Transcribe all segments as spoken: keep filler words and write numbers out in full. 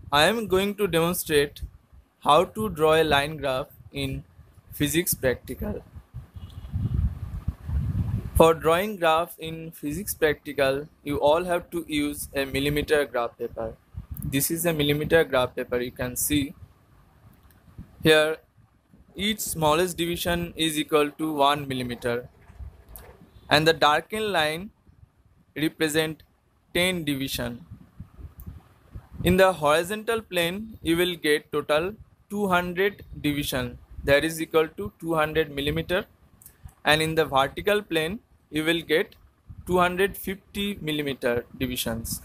I am going to demonstrate how to draw a line graph in physics practical. For drawing graph in physics practical, you all have to use a millimeter graph paper. This is a millimeter graph paper. You can see here each smallest division is equal to one millimeter and the darkened line represent ten division. In the horizontal plane, you will get total two hundred division, that is equal to two hundred millimeter, and in the vertical plane, you will get two hundred fifty millimeter divisions.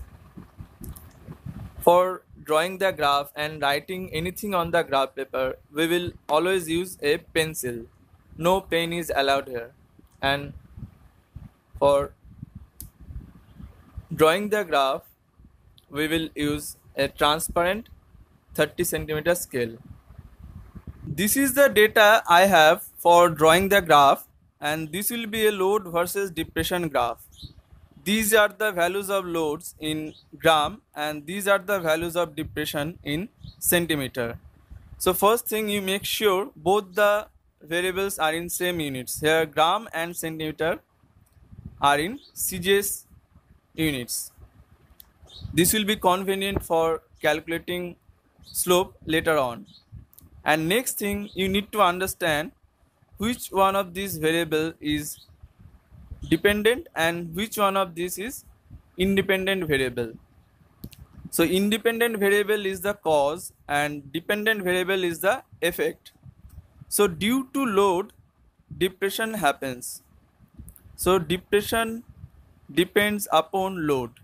For drawing the graph and writing anything on the graph paper, we will always use a pencil. No pen is allowed here. And for drawing the graph, we will use a transparent thirty centimeter scale. This is the data I have for drawing the graph, and this will be a load versus depression graph. These are the values of loads in gram and these are the values of depression in centimeter. So first thing, you make sure both the variables are in same units. Here gram and centimeter are in C G S units. This will be convenient for calculating slope later on. And next thing, you need to understand which one of these variable is dependent and which one of this is independent variable. So independent variable is the cause and dependent variable is the effect. So due to load, depression happens. So depression depends upon load.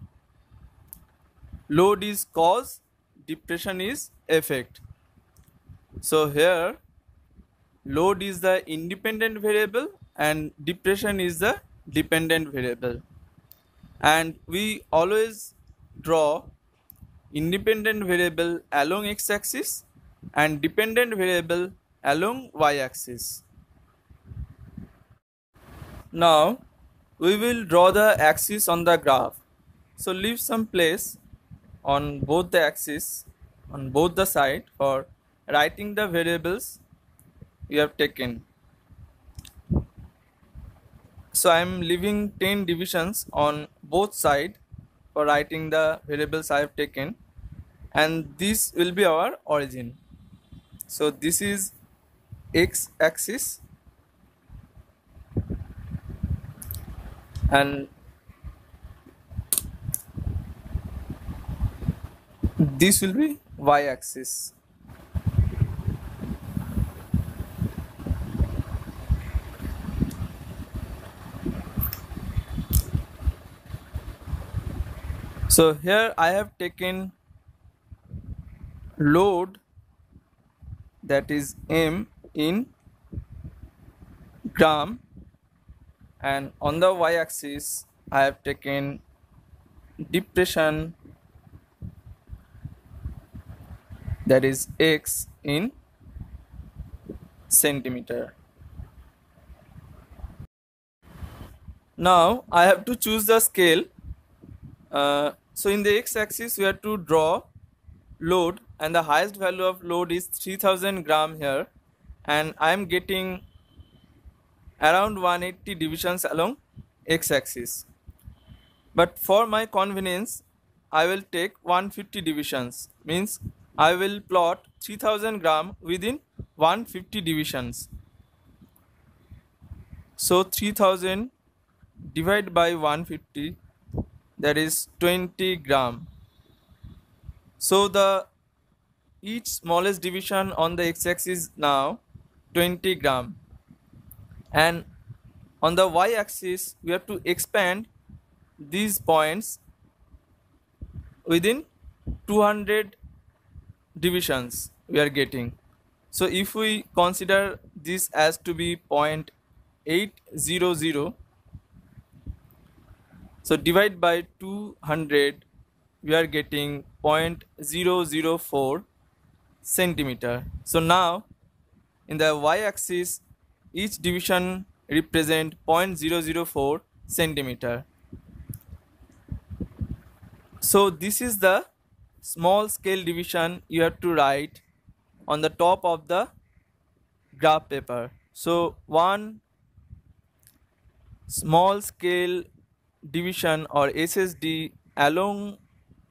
Load is cause, depression is effect. So here load is the independent variable and depression is the dependent variable. And we always draw independent variable along x-axis and dependent variable along y-axis. Now we will draw the axis on the graph. So leave some place on both the axis, on both the side for writing the variables we have taken. So I am leaving ten divisions on both sides for writing the variables I have taken, and this will be our origin. So this is x axis and this will be y axis. So here I have taken load, that is M, in gram, and on the y-axis I have taken depression, that is x, in centimeter. Now I have to choose the scale. Uh, so in the x-axis we have to draw load, and the highest value of load is three thousand gram here, and I am getting around one hundred eighty divisions along x-axis. But for my convenience, I will take one hundred fifty divisions, means I will plot three thousand gram within one hundred fifty divisions. So three thousand divided by one hundred fifty, that is twenty gram. So the each smallest division on the x-axis now twenty gram, and on the y-axis we have to expand these points within two hundred divisions we are getting. So if we consider this as to be zero point eight zero zero, so divide by two hundred, we are getting zero point zero zero four centimeter. So now in the y-axis each division represent zero point zero zero four centimeter. So this is the small scale division you have to write on the top of the graph paper. So one small scale division or S S D along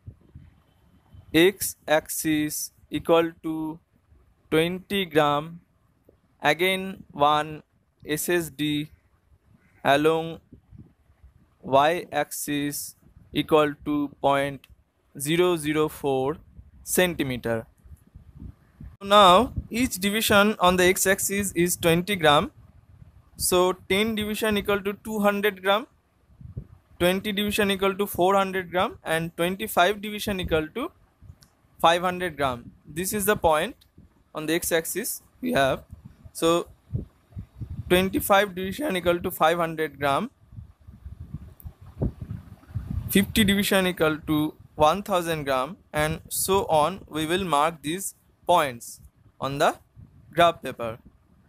x axis equal to twenty gram. Again one S S D along y axis equal to zero point zero zero four centimeter. Now each division on the x axis is twenty gram. So ten division equal to two hundred gram, twenty division equal to four hundred gram, and twenty-five division equal to five hundred gram. This is the point on the x axis we have. So twenty-five division equal to five hundred gram, fifty division equal to one thousand gram, and so on. We will mark these points on the graph paper.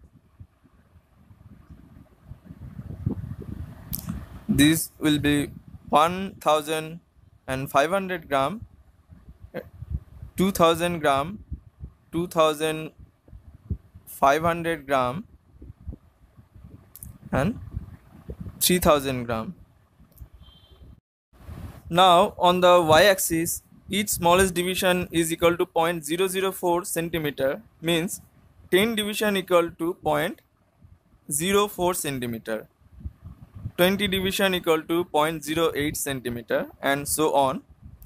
This will be one thousand five hundred gram, two thousand gram, two thousand five hundred gram, and three thousand gram. Now on the y-axis, each smallest division is equal to zero point zero zero four centimeter, means ten division equal to zero point zero four centimeter, twenty division equal to zero point zero eight centimeter, and so on.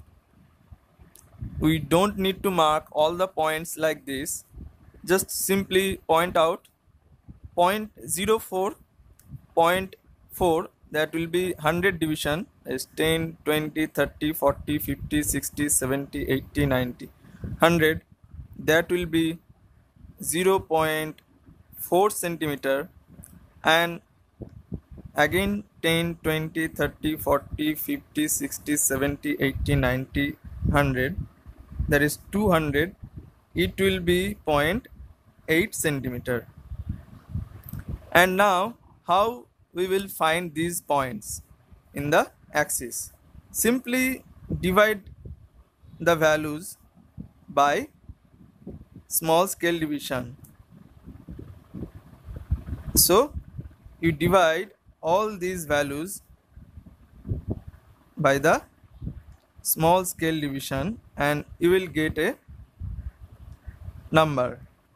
We don't need to mark all the points like this, just simply point out zero point zero four, zero point four, that will be one hundred division is ten, twenty, thirty, forty, fifty, sixty, seventy, eighty, ninety, one hundred. That will be zero point four centimeter, and again ten, twenty, thirty, forty, fifty, sixty, seventy, eighty, ninety, one hundred, that is two hundred. It will be zero point eight centimeter. And now how we will find these points in the axis? Simply divide the values by small scale division. So you divide all these values by the small scale division and you will get a number.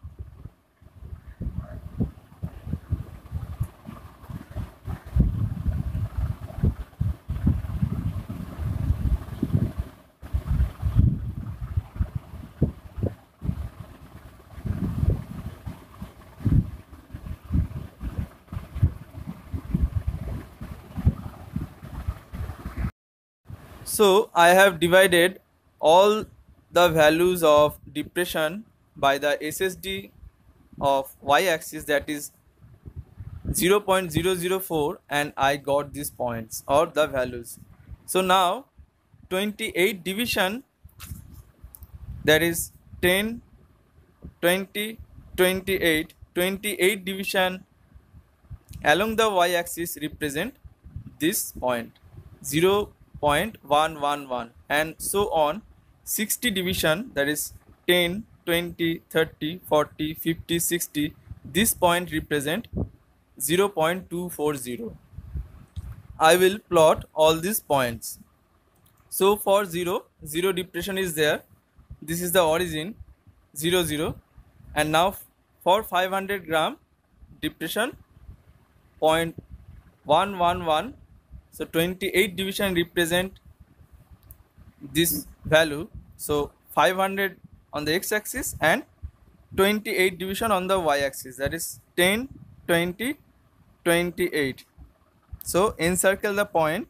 So I have divided all the values of depression by the S S D of y-axis, that is zero point zero zero four, and I got these points or the values. So now twenty-eight division, that is ten, twenty, twenty-eight, twenty-eight division along the y-axis represent this point zero point one one one, and so on. Sixty division, that is ten, twenty, thirty, forty, fifty, sixty, this point represent zero point two four zero. I will plot all these points. So for zero, zero depression is there. This is the origin, zero, zero. And now for five hundred gram depression, zero point one one one. So twenty-eight division represent this value. So five hundred on the x-axis and twenty-eight division on the y-axis, that is ten, twenty, twenty-eight. So encircle the point.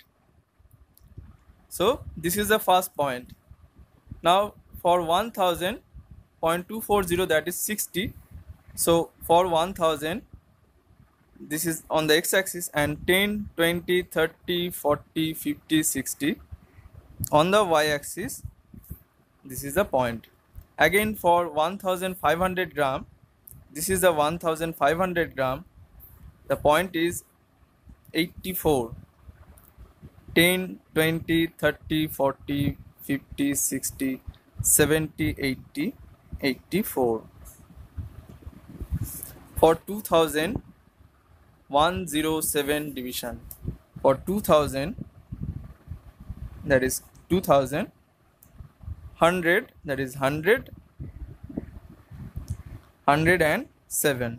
So this is the first point. Now for one thousand, zero point two four zero, that is sixty. So for one thousand, this is on the x-axis, and ten, twenty, thirty, forty, fifty, sixty on the y-axis. This is the point. Again for one thousand five hundred gram, this is the one thousand five hundred gram. The point is eighty-four. ten, twenty, thirty, forty, fifty, sixty, seventy, eighty, eighty-four. For two thousand, one hundred seven division. For two thousand, that is two thousand. one hundred, that is one hundred. one hundred seven.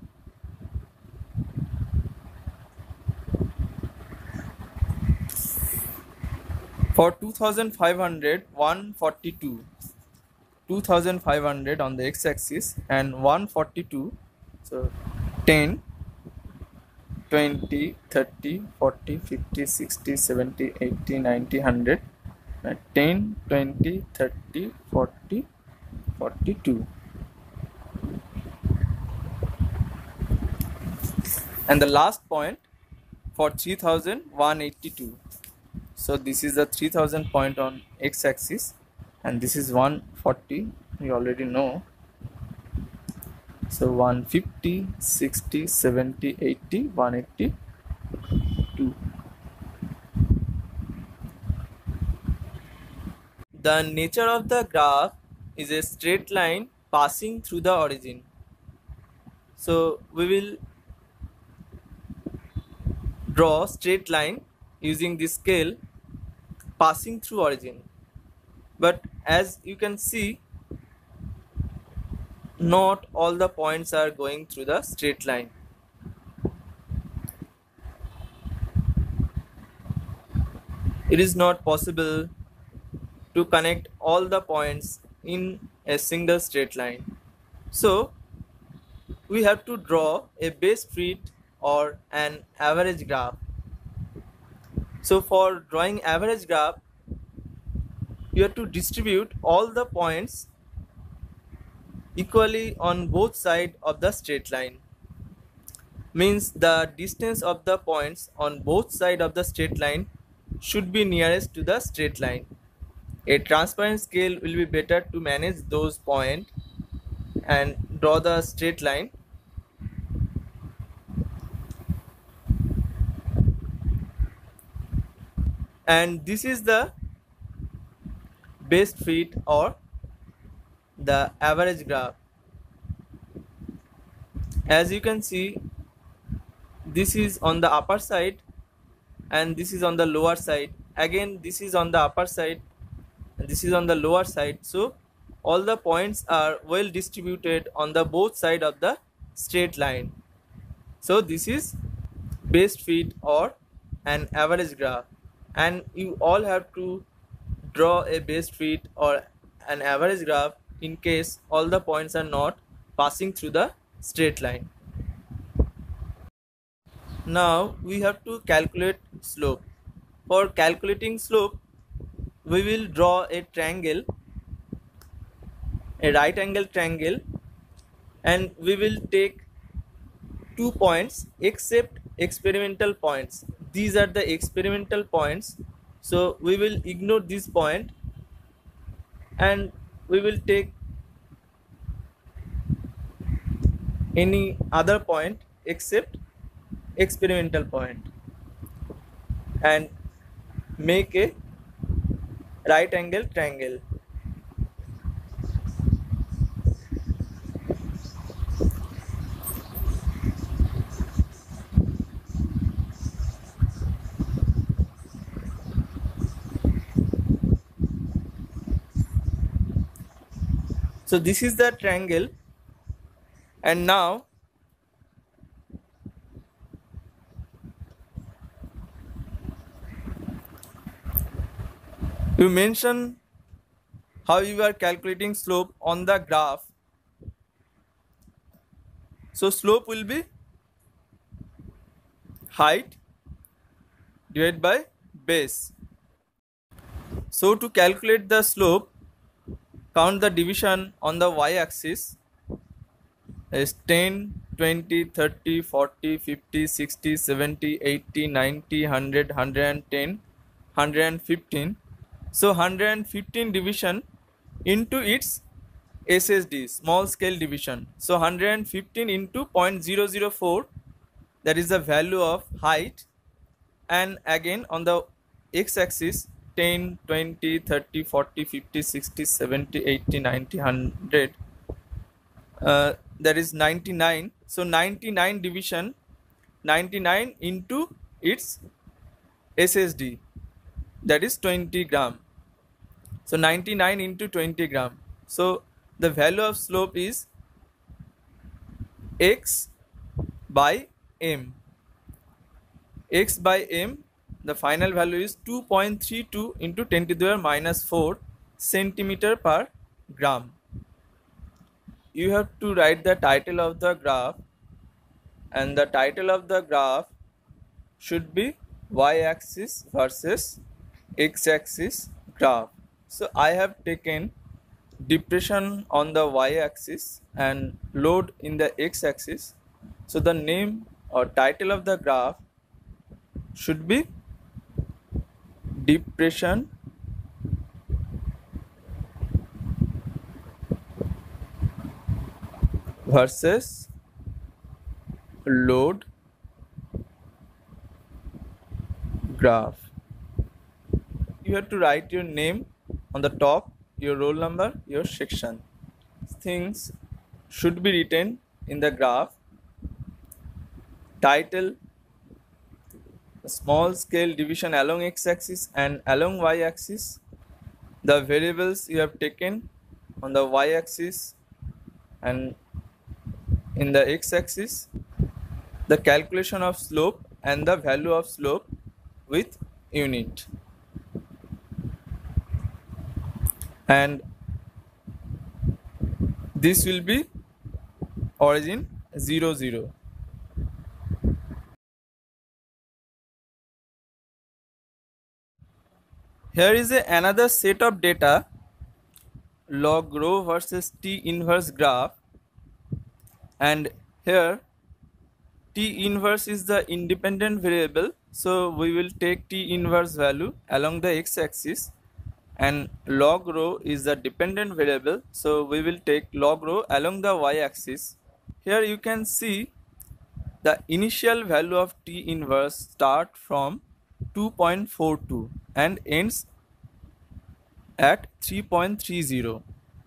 For two thousand five hundred, one hundred forty-two. two thousand five hundred on the x-axis and one hundred forty-two. So ten, twenty, thirty, forty, fifty, sixty, seventy, eighty, ninety, one hundred. ten, twenty, thirty, forty, forty-two. And the last point for three thousand, one hundred eighty-two. So this is the three thousand point on x-axis and this is one hundred forty, you already know. So one hundred fifty, sixty, seventy, eighty, one hundred eighty-two. The nature of the graph is a straight line passing through the origin. So we will draw straight line using this scale passing through origin. But as you can see, not all the points are going through the straight line. It is not possible to connect all the points in a single straight line. So we have to draw a base fit or an average graph. So for drawing average graph, you have to distribute all the points equally on both sides of the straight line. Means the distance of the points on both sides of the straight line should be nearest to the straight line. A transparent scale will be better to manage those points and draw the straight line. And this is the base fit or the average graph. As you can see, this is on the upper side and this is on the lower side. Again, this is on the upper side and this is on the lower side. So all the points are well distributed on the both side of the straight line. So this is base fit or an average graph, and you all have to draw a base fit or an average graph in case all the points are not passing through the straight line. Now we have to calculate slope. For calculating slope, we will draw a triangle, a right angle triangle, and we will take two points except experimental points. These are the experimental points, so we will ignore this point and we will take any other point except experimental point and make a right angle triangle. So this is the triangle, and now you mention how you are calculating slope on the graph. So slope will be height divided by base. So to calculate the slope, count the division on the y-axis is ten, twenty, thirty, forty, fifty, sixty, seventy, eighty, ninety, one hundred, one hundred ten, one hundred fifteen. So one hundred fifteen division into its S S D, small scale division. So one hundred fifteen into zero point zero zero four, that is the value of height, and again on the x-axis ten, twenty, thirty, forty, fifty, sixty, seventy, eighty, ninety, one hundred. Uh, that is ninety-nine. So ninety-nine division ninety-nine into its S S D, that is twenty gram. So ninety-nine into twenty gram. So the value of slope is x by m. X by m, the final value is two point three two into ten to the power minus four centimeter per gram. You have to write the title of the graph, and the title of the graph should be y-axis versus x-axis graph. So I have taken depression on the y-axis and load in the x-axis. So the name or title of the graph should be depression versus load graph. You have to write your name on the top, your roll number, your section. Things should be written in the graph. Title, small scale division along x-axis and along y-axis. The variables you have taken on the y-axis and in the x-axis, the calculation of slope and the value of slope with unit. And this will be origin zero zero. Here is a, another set of data, log rho versus T inverse graph, and here T inverse is the independent variable, so we will take T inverse value along the x-axis, and log rho is the dependent variable, so we will take log rho along the y-axis. Here you can see the initial value of T inverse start from two point four two and ends at three point three zero.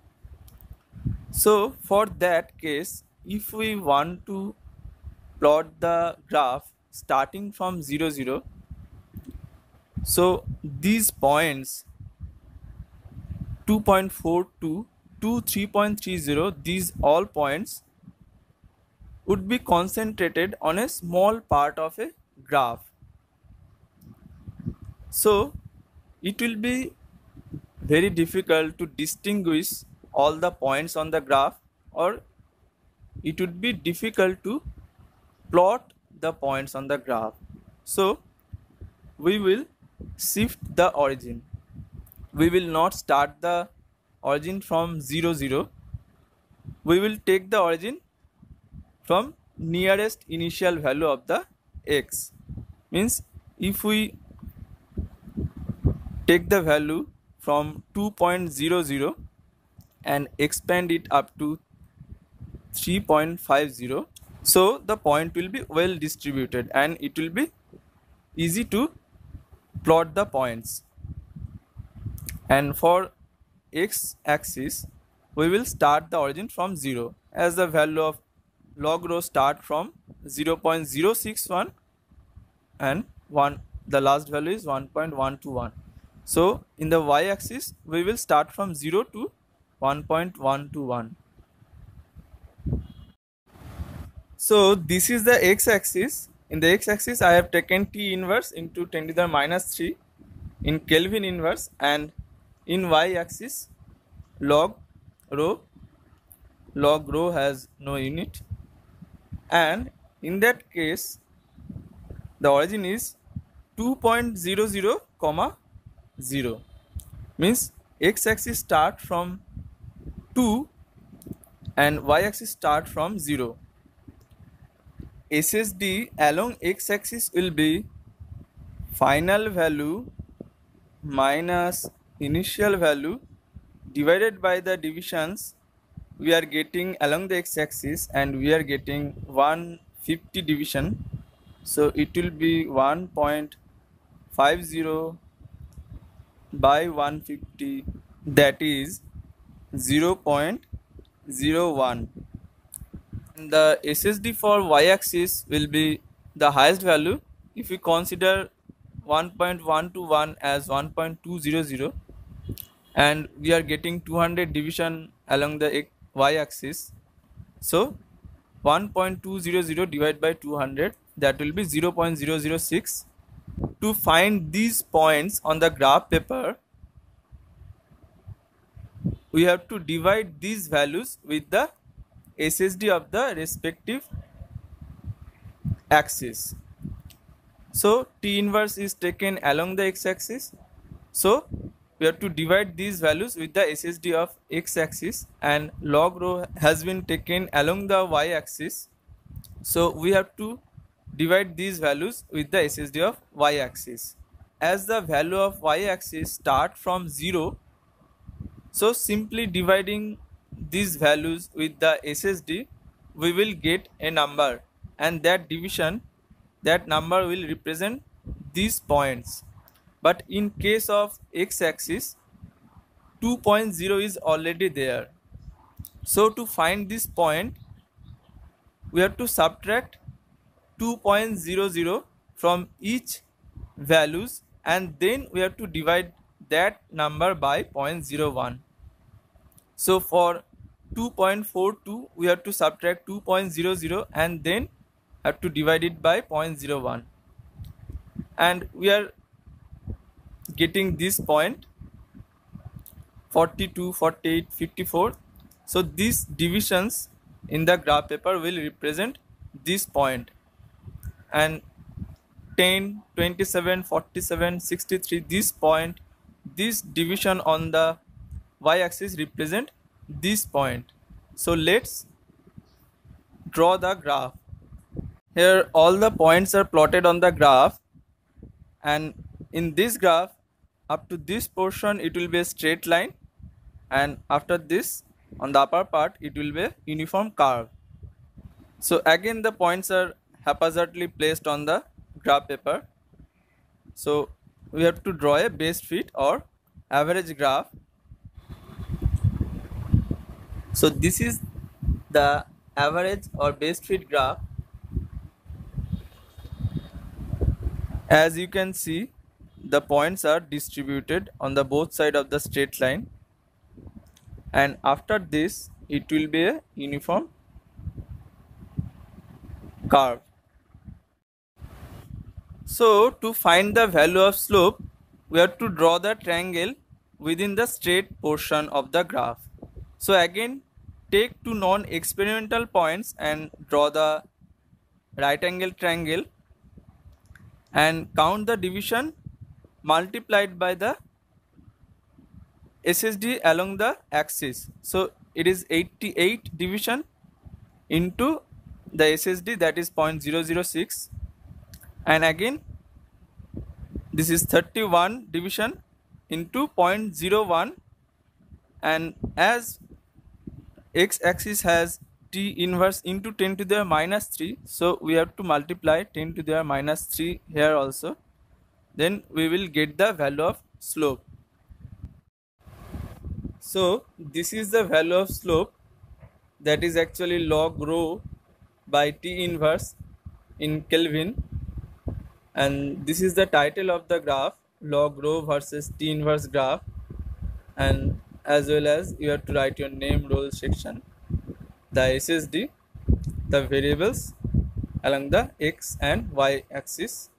So for that case, if we want to plot the graph starting from zero zero, so these points two point four two to three point three zero, these all points would be concentrated on a small part of a graph. So it will be very difficult to distinguish all the points on the graph, or it would be difficult to plot the points on the graph. So we will shift the origin. We will not start the origin from zero zero. We will take the origin from nearest initial value of the x. Means if we take the value from two point zero zero and expand it up to three point five zero, so the point will be well distributed and it will be easy to plot the points. And for x-axis, we will start the origin from zero, as the value of log rho start from zero point zero six one and one, the last value is one point one two one. So in the y-axis, we will start from zero to one point one two one. So this is the x-axis. In the x-axis, I have taken T inverse into ten to the minus three in Kelvin inverse, and in y-axis log rho. Log rho has no unit, and in that case the origin is two point zero zero comma zero, means x-axis start from two and y-axis start from zero. S S D along x-axis will be final value minus initial value divided by the divisions we are getting along the x-axis, and we are getting one hundred fifty division, so it will be one point five zero by one fifty, that is zero point zero one. And the S S D for y-axis will be the highest value if we consider one point one two one as one point two zero zero, and we are getting two hundred division along the y-axis. So one point two zero zero divided by two hundred, that will be zero point zero zero six. To find these points on the graph paper, we have to divide these values with the S S D of the respective axis. So T inverse is taken along the x-axis, so we have to divide these values with the S S D of x-axis, and log rho has been taken along the y-axis, so we have to divide these values with the S S D of y-axis. As the value of y-axis start from zero, so simply dividing these values with the S S D, we will get a number, and that division, that number will represent these points. But in case of x-axis, two point zero is already there. So to find this point, we have to subtract two point zero zero from each values, and then we have to divide that number by zero point zero one. So for two point four two, we have to subtract two point zero zero and then have to divide it by zero point zero one, and we are getting this point forty-two, forty-eight, fifty-four. So these divisions in the graph paper will represent this point, and ten, twenty-seven, forty-seven, sixty-three, this point, this division on the y-axis represent this point. So let's draw the graph. Here all the points are plotted on the graph, and in this graph up to this portion it will be a straight line, and after this on the upper part it will be a uniform curve. So again the points are haphazardly placed on the graph paper, so we have to draw a base fit or average graph. So this is the average or base fit graph. As you can see, the points are distributed on the both side of the straight line, and after this it will be a uniform curve. So to find the value of slope, we have to draw the triangle within the straight portion of the graph. So again, take two non-experimental points and draw the right angle triangle, and count the division multiplied by the S S D along the axis. So it is eighty-eight division into the S S D, that is zero point zero zero six, and again this is thirty-one division into zero point zero one, and as x-axis has T inverse into ten to the minus three, so we have to multiply ten to the minus three here also, then we will get the value of slope. So this is the value of slope, that is actually log rho by T inverse in Kelvin, and this is the title of the graph, log rho versus T inverse graph, and as well as you have to write your name, role, section, the S S D, the variables along the x and y axis.